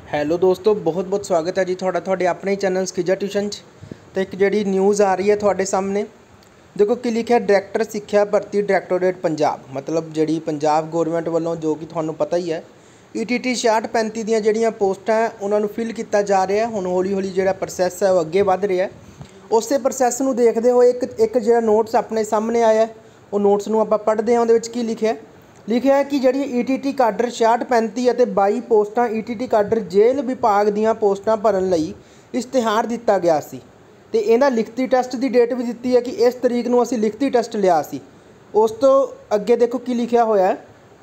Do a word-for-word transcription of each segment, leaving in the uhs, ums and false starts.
Hello ਦੋਸਤੋ, ਬਹੁਤ ਬਹੁਤ ਸਵਾਗਤ ਹੈ ਜੀ ਤੁਹਾਡਾ ਤੁਹਾਡੇ ਆਪਣੇ ਚੈਨਲ ਸਕਿਜਾ ਟਿਊਸ਼ਨ 'ਚ। ਤੇ ਇੱਕ ਜਿਹੜੀ ਨਿਊਜ਼ ਆ ਰਹੀ ਹੈ ਤੁਹਾਡੇ ਸਾਹਮਣੇ, ਦੇਖੋ ਕੀ ਲਿਖਿਆ, ਡਾਇਰੈਕਟਰ ਸਿੱਖਿਆ ਭਰਤੀ ਡਾਇਰੈਕਟੋਰੇਟ ਪੰਜਾਬ, मतलब ਜਿਹੜੀ ਪੰਜਾਬ ਗੌਰਮੈਂਟ ਵੱਲੋਂ, ਜੋ ਕਿ ਤੁਹਾਨੂੰ ਪਤਾ ਹੀ ਹੈ, ਈ ਟੀ ਟੀ ਛਿਆਹਠ ਪੈਂਤੀ ਦੀਆਂ ਜਿਹੜੀਆਂ ਪੋਸਟਾਂ ਹੈ ਉਹਨਾਂ ਨੂੰ ਫਿਲ ਕੀਤਾ ਜਾ ਰਿਹਾ। ਹੁਣ ਹੌਲੀ ਹੌਲੀ ਜਿਹੜਾ ਪ੍ਰੋਸੈਸ ਹੈ ਉਹ ਅੱਗੇ ਵੱਧ ਰਿਹਾ। ਉਸੇ ਪ੍ਰੋਸੈਸ ਨੂੰ ਦੇਖਦੇ ਹੋਏ ਇੱਕ ਇੱਕ ਜਿਹੜਾ ਨੋਟਸ ਆਪਣੇ ਸਾਹਮਣੇ ਆਇਆ, ਉਹ ਨੋਟਸ ਨੂੰ ਆਪਾਂ ਪੜ੍ਹਦੇ ਹਾਂ। ਉਹਦੇ ਵਿੱਚ ਕੀ ਲਿਖਿਆ ਲਿਖਿਆ ਹੈ ਕਿ ਜਿਹੜੀ ਈ ਟੀ ਟੀ ਕਾਡਰ ਛਿਆਹਠ ਪੈਂਤੀ ਅਤੇ ਬਾਈ ਪੋਸਟਾਂ ਈ ਟੀ ਟੀ ਕਾਡਰ ਜੇਲ੍ਹ ਵਿਭਾਗ ਦੀਆਂ ਪੋਸਟਾਂ ਭਰਨ ਲਈ ਇਸ਼ਤਿਹਾਰ ਦਿੱਤਾ ਗਿਆ ਸੀ ਤੇ ਇਹਦਾ ਲਿਖਤੀ ਟੈਸਟ ਦੀ ਡੇਟ ਵੀ ਦਿੱਤੀ ਹੈ ਕਿ ਇਸ ਤਰੀਕ ਨੂੰ ਅਸੀਂ ਲਿਖਤੀ ਟੈਸਟ ਲਿਆ ਸੀ। ਉਸ ਤੋਂ ਅੱਗੇ ਦੇਖੋ ਕੀ ਲਿਖਿਆ ਹੋਇਆ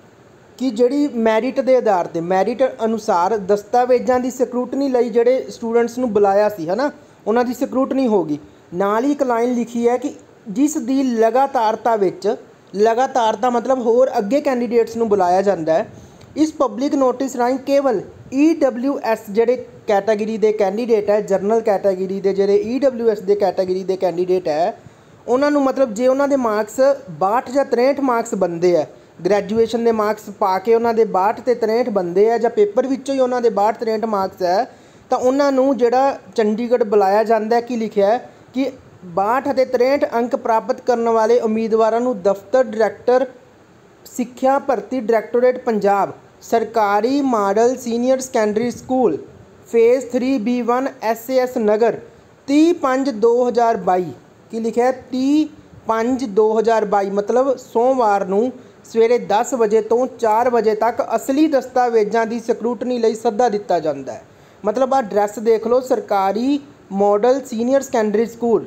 ਕਿ ਜਿਹੜੀ ਮੈਰਿਟ ਦੇ ਆਧਾਰ 'ਤੇ, ਮੈਰਿਟ ਅਨੁਸਾਰ ਦਸਤਾਵੇਜ਼ਾਂ ਦੀ ਸਕਰੂਟਨੀ ਲਈ ਜਿਹੜੇ ਸਟੂਡੈਂਟਸ ਨੂੰ ਬੁਲਾਇਆ ਸੀ ਹੈ ਨਾ, ਉਹਨਾਂ ਦੀ ਸਕਰੂਟਨੀ ਹੋਗੀ। ਨਾਲ ਹੀ ਇੱਕ ਲਾਈਨ ਲਿਖੀ ਹੈ ਕਿ ਜਿਸ ਦੀ ਲਗਾਤਾਰਤਾ ਵਿੱਚ, ਲਗਾਤਾਰਤਾ ਮਤਲਬ ਹੋਰ ਅੱਗੇ ਕੈਂਡੀਡੇਟਸ ਨੂੰ ਬੁਲਾਇਆ ਜਾਂਦਾ ਹੈ। ਇਸ ਪਬਲਿਕ ਨੋਟਿਸ ਰਾਹੀਂ ਕੇਵਲ ਈ ਡਬਲਿਊ ਐਸ ਜਿਹੜੇ ਕੈਟਾਗਰੀ ਦੇ ਕੈਂਡੀਡੇਟ ਹੈ, ਜਰਨਲ ਕੈਟਾਗਰੀ ਦੇ ਜਿਹੜੇ ਈ ਡਬਲਿਊ ਐਸ ਦੇ ਕੈਟਾਗਰੀ ਦੇ ਕੈਂਡੀਡੇਟ ਹੈ, ਉਹਨਾਂ ਨੂੰ ਮਤਲਬ ਜੇ ਉਹਨਾਂ ਦੇ ਮਾਰਕਸ ਬਾਹਠ ਜਾਂ ਤ੍ਰੇਹਠ ਮਾਰਕਸ ਬਣਦੇ ਹੈ, ਗ੍ਰੈਜੂਏਸ਼ਨ ਦੇ ਮਾਰਕਸ ਪਾ ਕੇ ਉਹਨਾਂ ਦੇ ਬਾਹਠ ਅਤੇ ਤ੍ਰੇਹਠ ਬਣਦੇ ਹੈ, ਜਾਂ ਪੇਪਰ ਵਿੱਚੋਂ ਹੀ ਉਹਨਾਂ ਦੇ ਬਾਹਠ ਤ੍ਰੇਹਠ ਮਾਰਕਸ ਹੈ, ਤਾਂ ਉਹਨਾਂ ਨੂੰ ਜਿਹੜਾ ਚੰਡੀਗੜ੍ਹ ਬੁਲਾਇਆ ਜਾਂਦਾ। ਕੀ ਲਿਖਿਆ ਹੈ ਕਿ ਬਾਹਠ ਅਤੇ ਤ੍ਰੇਹਠ ਅੰਕ ਪ੍ਰਾਪਤ ਕਰਨ ਵਾਲੇ ਉਮੀਦਵਾਰਾਂ ਨੂੰ ਦਫ਼ਤਰ ਡਾਇਰੈਕਟਰ ਸਿੱਖਿਆ ਭਰਤੀ ਡਾਇਰੈਕਟੋਰੇਟ ਪੰਜਾਬ ਸਰਕਾਰੀ model senior secondary school phase three B one S A S Nagar ਤੀਹ ਪੰਜ ਦੋ ਹਜ਼ਾਰ ਬਾਈ। ਕੀ ਲਿਖਿਆ, ਤੀਹ ਪੰਜ ਦੋ ਹਜ਼ਾਰ ਬਾਈ ਮਤਲਬ ਸੋਮਵਾਰ ਨੂੰ ਸਵੇਰੇ ਦਸ ਵਜੇ ਤੋਂ ਚਾਰ ਵਜੇ ਤੱਕ ਅਸਲੀ ਦਸਤਾਵੇਜ਼ਾਂ ਦੀ ਸਕਰੂਟਨੀ ਲਈ ਸੱਦਾ ਦਿੱਤਾ ਜਾਂਦਾ ਹੈ। ਮਤਲਬ ਆਹ ਐਡਰੈਸ ਦੇਖ ਲਓ, ਸਰਕਾਰੀ model senior secondary school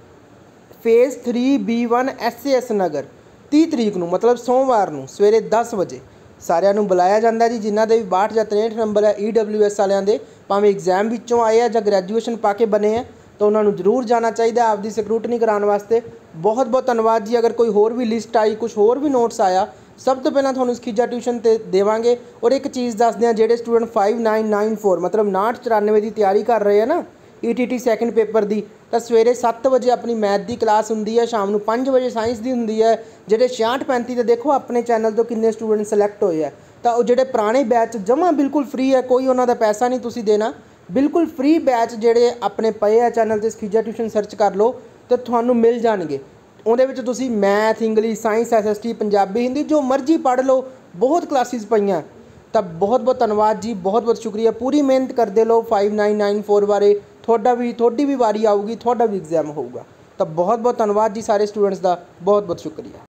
phase three B one S A S Nagar, ਤੀਹ ਤਰੀਕ ਨੂੰ ਮਤਲਬ ਸੋਮਵਾਰ ਨੂੰ ਸਵੇਰੇ ਦਸ ਵਜੇ ਸਾਰਿਆਂ ਨੂੰ ਬੁਲਾਇਆ ਜਾਂਦਾ ਜੀ। ਜਿਨ੍ਹਾਂ ਦੇ ਵੀ ਬਾਹਠ ਜਾਂ ਤ੍ਰੇਹਠ ਨੰਬਰ ਹੈ ਈ ਡਬਲਿਊ ਐਸ ਵਾਲਿਆਂ ਦੇ, ਭਾਵੇਂ ਐਗਜ਼ਾਮ ਵਿੱਚੋਂ ਆਏ ਆ ਜਾਂ ਗ੍ਰੈਜੂਏਸ਼ਨ ਪਾ ਕੇ ਬਣੇ ਆ, ਤਾਂ ਉਹਨਾਂ ਨੂੰ ਜ਼ਰੂਰ ਜਾਣਾ ਚਾਹੀਦਾ ਆਪਦੀ ਸਕਰੂਟਨੀ ਕਰਾਉਣ ਵਾਸਤੇ। ਬਹੁਤ ਬਹੁਤ ਧੰਨਵਾਦ ਜੀ। ਅਗਰ ਕੋਈ ਹੋਰ ਵੀ ਲਿਸਟ ਆਈ, ਕੁਛ ਹੋਰ ਵੀ ਨੋਟਸ ਆਇਆ, ਸਭ ਤੋਂ ਪਹਿਲਾਂ ਤੁਹਾਨੂੰ ਸਕਿਜਾ ਟਿਊਸ਼ਨ 'ਤੇ ਦੇਵਾਂਗੇ। ਔਰ ਇੱਕ ਚੀਜ਼ ਦੱਸਦੇ ਹਾਂ, ਜਿਹੜੇ student five nine nine four ਮਤਲਬ ਉਨਾਹਠ ਚੁਰਾਨਵੇਂ ਦੀ ਤਿਆਰੀ ਕਰ ਰਹੇ ਆ ਨਾ E T T second paper ਦੀ, ਤਾਂ ਸਵੇਰੇ ਸੱਤ ਵਜੇ ਆਪਣੀ ਮੈਥ ਦੀ ਕਲਾਸ ਹੁੰਦੀ ਹੈ, ਸ਼ਾਮ ਨੂੰ ਪੰਜ ਵਜੇ ਸਾਇੰਸ ਦੀ ਹੁੰਦੀ ਹੈ। ਜਿਹੜੇ ਛਿਆਹਠ ਪੈਂਤੀ 'ਤੇ ਦੇਖੋ ਆਪਣੇ ਚੈਨਲ ਤੋਂ ਕਿੰਨੇ ਸਟੂਡੈਂਟ ਸਿਲੈਕਟ ਹੋਏ ਆ, ਤਾਂ ਉਹ ਜਿਹੜੇ ਪੁਰਾਣੇ ਬੈਚ ਜਮਾਂ ਬਿਲਕੁਲ ਫ੍ਰੀ ਹੈ, ਕੋਈ ਉਹਨਾਂ ਦਾ ਪੈਸਾ ਨਹੀਂ ਤੁਸੀਂ ਦੇਣਾ, ਬਿਲਕੁਲ ਫ੍ਰੀ ਬੈਚ ਜਿਹੜੇ ਆਪਣੇ ਪਏ ਆ ਚੈਨਲ 'ਤੇ ਸਕਿਜਾ ਟਿਊਸ਼ਨ ਸਰਚ ਕਰ ਲਓ ਤਾਂ ਤੁਹਾਨੂੰ ਮਿਲ ਜਾਣਗੇ। ਉਹਦੇ ਵਿੱਚ ਤੁਸੀਂ math, English, science, S S T, Punjabi, Hindi ਜੋ ਮਰਜ਼ੀ ਪੜ੍ਹ ਲਓ, ਬਹੁਤ ਕਲਾਸਿਸ ਪਈਆਂ। ਤਾਂ ਬਹੁਤ ਬਹੁਤ ਧੰਨਵਾਦ ਜੀ, ਬਹੁਤ ਬਹੁਤ ਸ਼ੁਕਰੀਆ। ਪੂਰੀ ਮਿਹਨਤ ਕਰਦੇ ਲਓ ਫਾਈਵ ਨਾਈਨ ਨਾਈਨ ਫੋਰ ਬਾਰੇ, ਤੁਹਾਡਾ ਵੀ ਤੁਹਾਡੀ ਵੀ ਵਾਰੀ ਆਊਗੀ, ਤੁਹਾਡਾ ਵੀ ਐਗਜ਼ਾਮ ਹੋਊਗਾ। ਤਾਂ ਬਹੁਤ ਬਹੁਤ ਧੰਨਵਾਦ ਜੀ ਸਾਰੇ ਸਟੂਡੈਂਟਸ ਦਾ, ਬਹੁਤ ਬਹੁਤ ਸ਼ੁਕਰੀਆ।